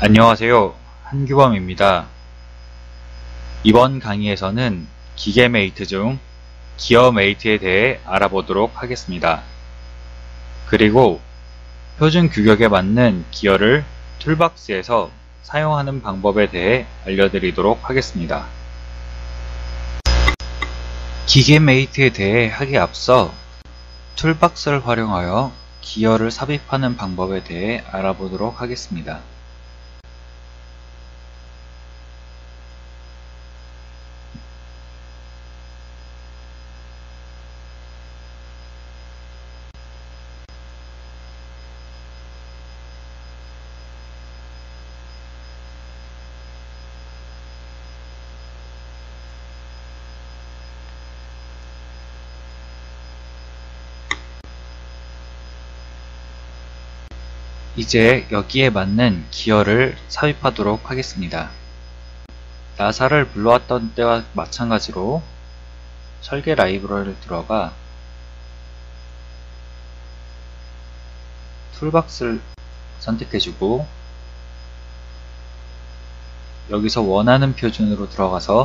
안녕하세요. 한규범입니다. 이번 강의에서는 기계 메이트 중 기어 메이트에 대해 알아보도록 하겠습니다. 그리고 표준 규격에 맞는 기어를 툴박스에서 사용하는 방법에 대해 알려드리도록 하겠습니다. 기계 메이트에 대해 하기에 앞서 툴박스를 활용하여 기어를 삽입하는 방법에 대해 알아보도록 하겠습니다. 이제 여기에 맞는 기어를 삽입하도록 하겠습니다. 나사를 불러왔던 때와 마찬가지로 설계 라이브러리를 들어가 툴박스를 선택해주고 여기서 원하는 표준으로 들어가서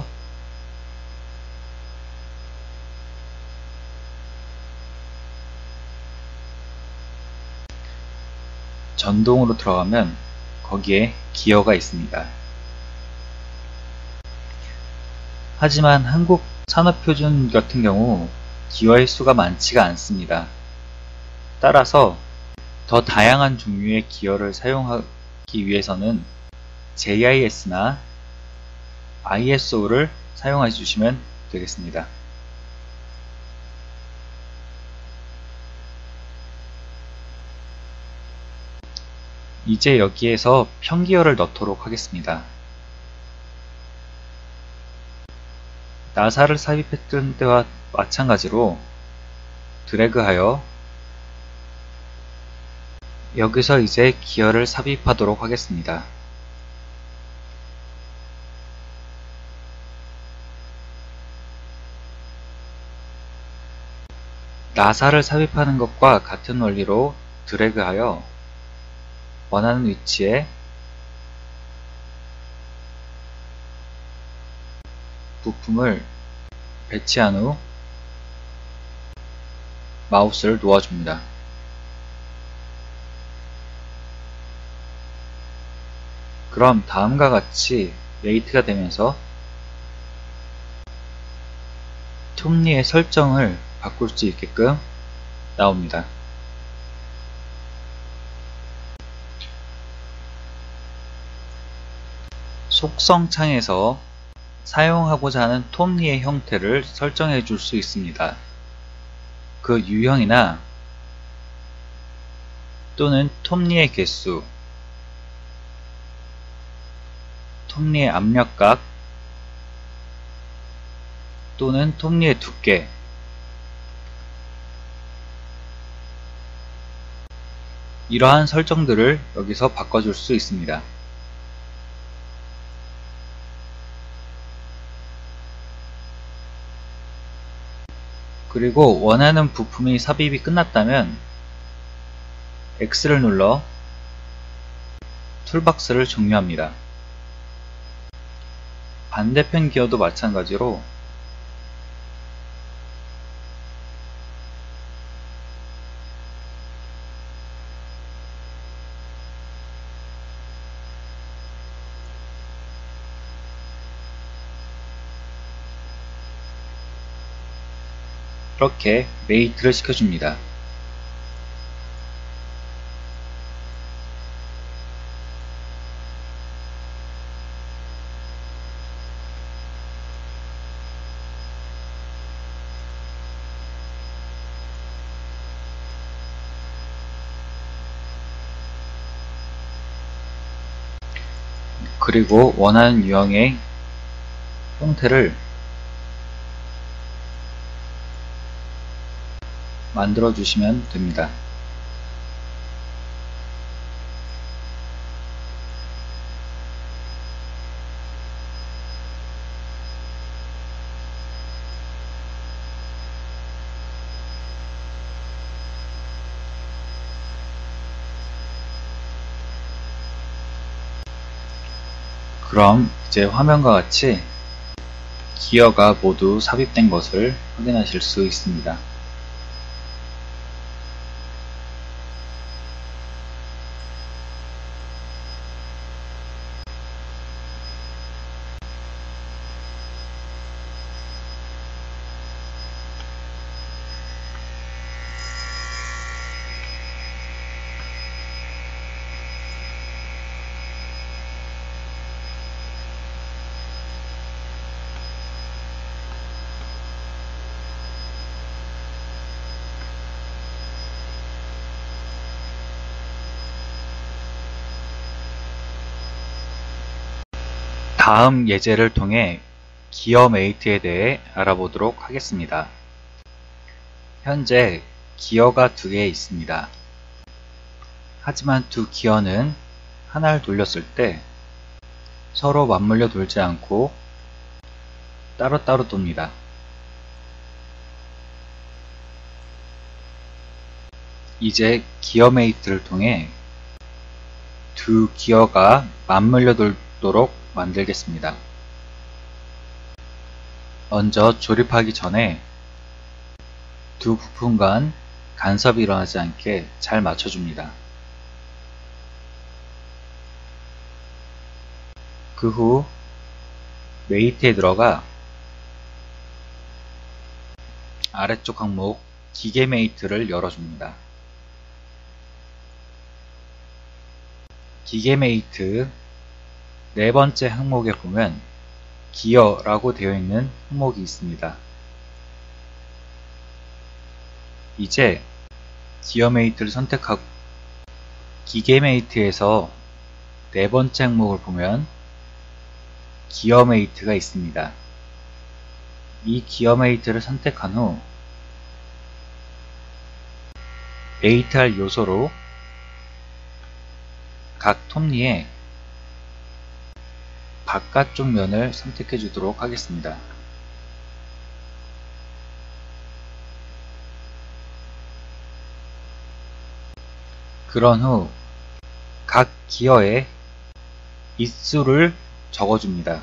전동으로 들어가면 거기에 기어가 있습니다. 하지만 한국 산업표준 같은 경우 기어의 수가 많지가 않습니다. 따라서 더 다양한 종류의 기어를 사용하기 위해서는 JIS나 ISO를 사용해 주시면 되겠습니다. 이제 여기에서 평기어를 넣도록 하겠습니다. 나사를 삽입했던 때와 마찬가지로 드래그하여 여기서 이제 기어를 삽입하도록 하겠습니다. 나사를 삽입하는 것과 같은 원리로 드래그하여 원하는 위치에 부품을 배치한 후 마우스를 놓아줍니다. 그럼 다음과 같이 메이트가 되면서 톱니의 설정을 바꿀 수 있게끔 나옵니다. 속성 창에서 사용하고자 하는 톱니의 형태를 설정해 줄 수 있습니다. 그 유형이나 또는 톱니의 개수, 톱니의 압력각 또는 톱니의 두께, 이러한 설정들을 여기서 바꿔줄 수 있습니다. 그리고 원하는 부품이 삽입이 끝났다면 X를 눌러 툴박스를 종료합니다. 반대편 기어도 마찬가지로 이렇게 메이트를 시켜줍니다. 그리고 원하는 유형의 형태를 만들어 주시면 됩니다. 그럼 이제 화면과 같이 기어가 모두 삽입된 것을 확인하실 수 있습니다. 다음 예제를 통해 기어 메이트에 대해 알아보도록 하겠습니다. 현재 기어가 두 개 있습니다. 하지만 두 기어는 하나를 돌렸을 때 서로 맞물려 돌지 않고 따로따로 돕니다. 이제 기어 메이트를 통해 두 기어가 맞물려 돌도록 만들겠습니다. 먼저 조립하기 전에 두 부품 간 간섭이 일어나지 않게 잘 맞춰줍니다. 그 후 메이트에 들어가 아래쪽 항목 기계 메이트를 열어줍니다. 기계 메이트 네 번째 항목에 보면 기어라고 되어 있는 항목이 있습니다. 이제 기어 메이트를 선택하고 기계 메이트에서 네 번째 항목을 보면 기어 메이트가 있습니다. 이 기어 메이트를 선택한 후 메이트할 요소로 각 톱니에 바깥쪽 면을 선택해 주도록 하겠습니다. 그런 후 각 기어에 입수를 적어줍니다.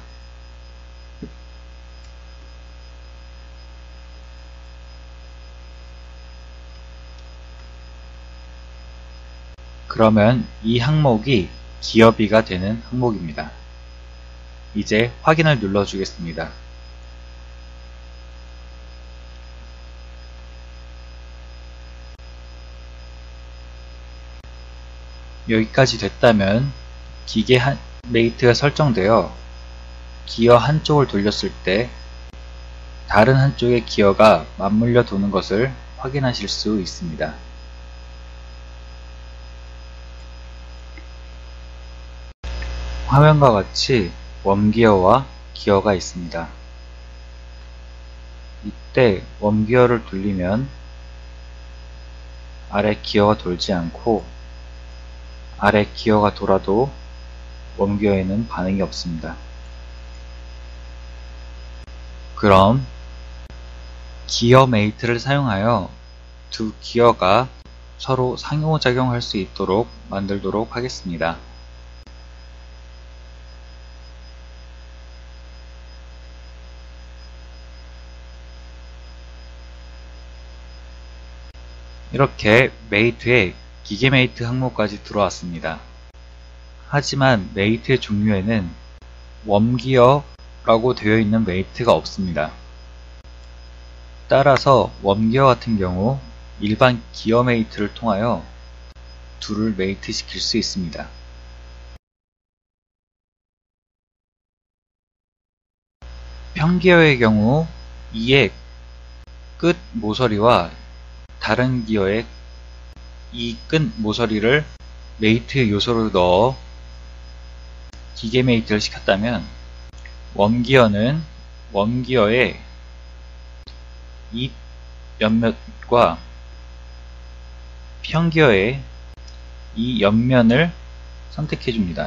그러면 이 항목이 기어비가 되는 항목입니다. 이제 확인을 눌러주겠습니다. 여기까지 됐다면 기계 메이트가 설정되어 기어 한쪽을 돌렸을 때 다른 한쪽의 기어가 맞물려 도는 것을 확인하실 수 있습니다. 화면과 같이 웜기어와 기어가 있습니다. 이때 웜기어를 돌리면 아래 기어가 돌지 않고 아래 기어가 돌아도 웜기어에는 반응이 없습니다. 그럼 기어 메이트를 사용하여 두 기어가 서로 상호작용할 수 있도록 만들도록 하겠습니다. 이렇게 메이트에 기계 메이트 항목까지 들어왔습니다. 하지만 메이트의 종류에는 웜기어라고 되어 있는 메이트가 없습니다. 따라서 웜기어 같은 경우 일반 기어 메이트를 통하여 둘을 메이트 시킬 수 있습니다. 평기어의 경우 이의 끝 모서리와 다른 기어의 이 끝 모서리를 메이트 요소로 넣어 기계 메이트를 시켰다면 웜기어는 웜기어의 이 옆면과 평기어의 이 옆면을 선택해 줍니다.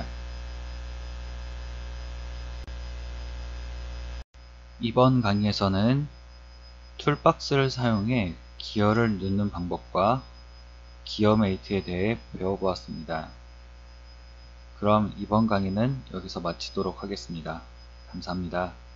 이번 강의에서는 툴박스를 사용해 기어를 넣는 방법과 기어 메이트에 대해 배워보았습니다. 그럼 이번 강의는 여기서 마치도록 하겠습니다. 감사합니다.